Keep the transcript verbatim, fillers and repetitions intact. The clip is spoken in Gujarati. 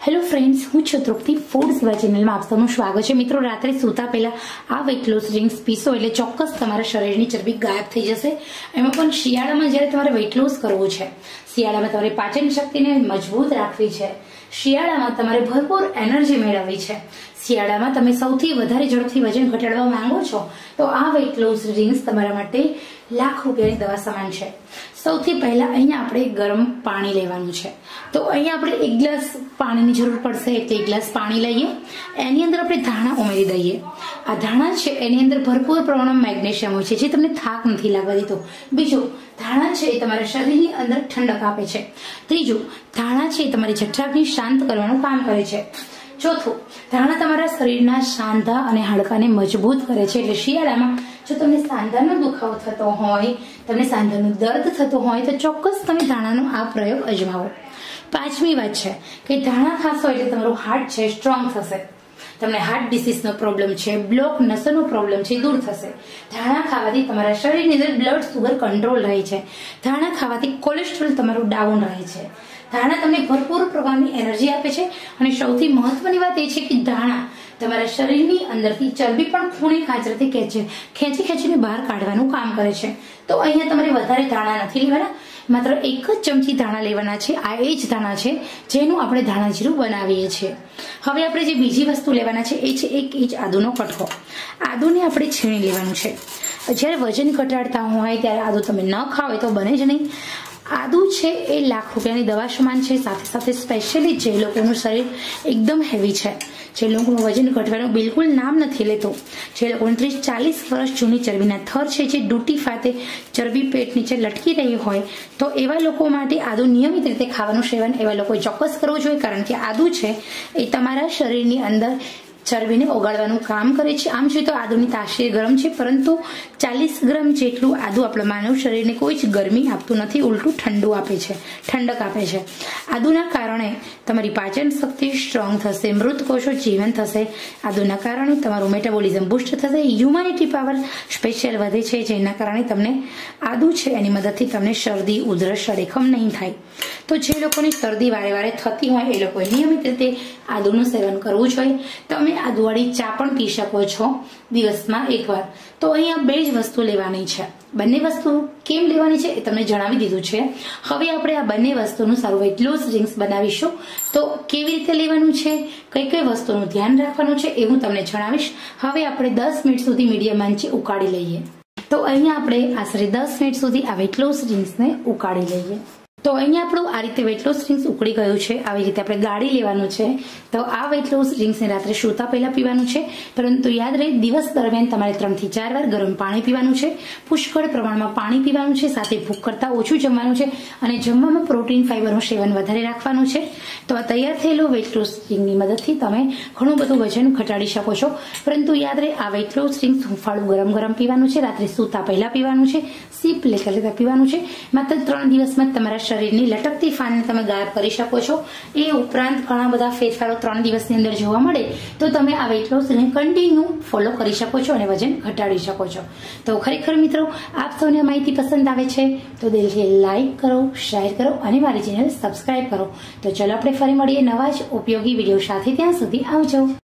હેલો ફ્રેન્ડ્સ, હું છું તૃપ્તિ ફૂડ સેવા ચેનલમાં આપ સૌનું સ્વાગત છે। મિત્રો, રાત્રે સૂતા પહેલા આ વેઇટ લોસ ડ્રિંક્સ પીશો એટલે ચોક્કસ તમારા શરીરની ચરબી ગાયબ થઈ જશે। એમાં પણ શિયાળામાં જ્યારે તમારે વેઇટ લોસ કરવું છે, શિયાળામાં તમારી પાચન શક્તિને મજબૂત રાખવી છે, શિયાળામાં તમારે ભરપૂર એનર્જી મેળવવી છે, શિયાળામાં તમે સૌથી વધારે ઝડપથી વજન ઘટાડવા માંગો છો તો આ વેઇટ લોસ ડ્રિંક્સ તમારા માટે લાખ રૂપિયાની દવા સમાન છે। સૌથી પહેલા અહીંયા આપણે ગરમ પાણી લેવાનું છે। તો અહીંયા આપણે એક ગ્લાસ પાણીની જરૂર પડશે, એટલે એક ગ્લાસ પાણી લઈએ, એની અંદર આપણે ધાણા ઉમેરી દઈએ। આ ધાણા છે એની અંદર ભરપૂર પ્રમાણમાં મેગ્નેશિયમ હોય છે, જે તમને થાક નથી લાગવા દેતો। બીજું, ધાણા છે એ તમારા શરીરની અંદર ઠંડક આપે છે। ત્રીજું, ધાણા છે એ તમારી જઠરાગ્નિ શાંત કરવાનું કામ કરે છે। ચોથું, ધાણા તમારા શરીરના સાંધા અને હાડકાને મજબૂત કરે છે। એટલે શિયાળામાં જો તમને સાંધાનો દુખાવો થતો હોય, તમને સાંધાનું દર્દ થતું હોય તો ચોક્કસ તમે ધાણાનો આ પ્રયોગ અજમાવો। પાંચમી વાત છે કે ધાણા ખાશો એટલે તમારું હાર્ટ છે સ્ટ્રોંગ થશે, તમને હાર્ટ ડિસીઝનો પ્રોબ્લેમ છે, બ્લોક નસનો પ્રોબ્લેમ છે દૂર થશે। ધાણા ખાવાથી તમારા શરીરની અંદર બ્લડ સુગર કંટ્રોલ રહે છે, ધાણા ખાવાથી કોલેસ્ટ્રોલ તમારું ડાઉન રહે છે, ધાણા તમને ભરપૂર પ્રકારની એનર્જી આપે છે, અને સૌથી મહત્વની વાત એ છે કે ધાણા તમારા શરીરની અંદરથી ચરબી પણ ખૂણે ખાંચરાથી ખેંચે ખેંચી ખેંચીને બહાર કાઢવાનું કામ કરે છે। તો અહીંયા તમારે વધારે ધાણા નથી લેવાના, માત્ર એક જ ચમચી ધાણા લેવાના છે। આ એ જ ધાણા છે જેનું આપણે ધાણા જીરું બનાવીએ છીએ। હવે આપણે જે બીજી વસ્તુ લેવાના છે એ છે એક ઇંચ આદુનો કટકો। આદુને આપણે છીણી લેવાનું છે। જ્યારે વજન ઘટાડતા હોય ત્યારે આદુ તમે ન ખાઓ તો બને જ નહીં। આદુ છે એ લાખ રૂપિયાની દવા સમાન છે। સાથે સાથે સ્પેશિયલી જે લોકોનું શરીર એકદમ હેવી છે, જે લોકોનું વજન ઘટવાનું બિલકુલ નામ નથી લેતું, જે લોકોને ત્રીસ ચાલીસ વર્ષ જૂની ચરબીના થર છે, જે ડૂટી ફાતે ચરબી પેટ નીચે લટકી રહી હોય, તો એવા લોકો માટે આદુ નિયમિત રીતે ખાવાનું સેવન એવા લોકોએ ચોક્કસ કરવું જોઈએ। કારણ કે આદુ છે એ તમારા શરીરની અંદર ચરબીને ઓગાળવાનું કામ કરે છે। આમ જોઈએ તો આદુની તાસીર ગરમ છે, પરંતુ ચાલીસ ગ્રામ જેટલું આદુ આપણા માનવ શરીરને કોઈ જ ગરમી આપતું નથી, ઉલટું ઠંડુ આપે છે, ઠંડક આપે છે। આદુના કારણે તમારી પાચન શક્તિ સ્ટ્રોંગ થશે, મૃત કોષો જીવન થશે, આદુના કારણે તમારું મેટાબોલિઝમ બુસ્ટ થશે, હ્યુમાનિટી પાવર સ્પેશિયલ વધે છે, જેના કારણે તમને આદુ છે એની મદદથી તમને શરદી, ઉધરસ, સળેખમ નહીં થાય। તો જે લોકોની શરદી વારે વારે થતી હોય એ લોકોએ નિયમિત રીતે આદુનું સેવન કરવું જોઈએ। તમે આદુવાળી ચા પણ પી શકો છો દિવસમાં એકવાર। તો અહીંયા બે જ વસ્તુ લેવાની છે, બંને વસ્તુ કેમ લેવાની છે એ તમને જણાવી દીધું છે। હવે આપણે આ બંને વસ્તુનું સારું વેઇટ લોસ ડ્રિંક્સ બનાવીશું, તો કેવી રીતે લેવાનું છે, કઈ કઈ વસ્તુનું ધ્યાન રાખવાનું છે એ હું તમને જણાવીશ। હવે આપણે દસ મિનિટ સુધી મીડિયમ આંચે ઉકાળી લઈએ। તો અહીંયા આપણે આશરે દસ મિનિટ સુધી આ વેઇટ લોસ ડ્રિંક્સને ઉકાળી લઈએ। તો અહીંયા આપણું આ રીતે વેઇટ લોસ ડ્રિંક્સ ઉકળી ગયું છે, આવી રીતે આપણે ગાળી લેવાનું છે। તો આ વેઇટ લોસ ડ્રિંક્સને રાત્રે સૂતા પહેલા પીવાનું છે, પરંતુ યાદ રહે દિવસ દરમિયાન તમારે ત્રણ થી ચાર વાર ગરમ પાણી પીવાનું છે, પુષ્કળ પ્રમાણમાં પાણી પીવાનું છે, સાથે ભૂખ કરતા ઓછું જમવાનું છે, અને જમવામાં પ્રોટીન ફાઈબરનું સેવન વધારે રાખવાનું છે। તો આ તૈયાર થયેલું વેઇટ લોસ ડ્રિંકની મદદથી તમે ઘણું બધું વજન ઘટાડી શકો છો, પરંતુ યાદ રહે આ વેઇટ લોસ ડ્રિંક્સ હુંફાળું ગરમ ગરમ પીવાનું છે, રાત્રે સૂતા પહેલા પીવાનું છે, સીપ લેતા લેતા પીવાનું છે। માત્ર ત્રણ દિવસમાં તમારા શરીરની લટકતી ફાનને તમે ગાયબ કરી શકો છો। એ ઉપરાંત ઘણા બધા ફેરફારો ત્રણ દિવસની અંદર જોવા મળે તો તમે આ વેઇટ લોસ કન્ટિન્યુ ફોલો કરી શકો છો અને વજન ઘટાડી શકો છો। તો ખરેખર મિત્રો, આપ સૌને આ માહિતી પસંદ આવે છે તો દિલથી લાઈક કરો, શેર કરો અને મારી ચેનલ સબસ્ક્રાઈબ કરો। તો ચલો આપણે ફરી મળીએ નવા જ ઉપયોગી વિડીયો સાથે, ત્યાં સુધી આવજો।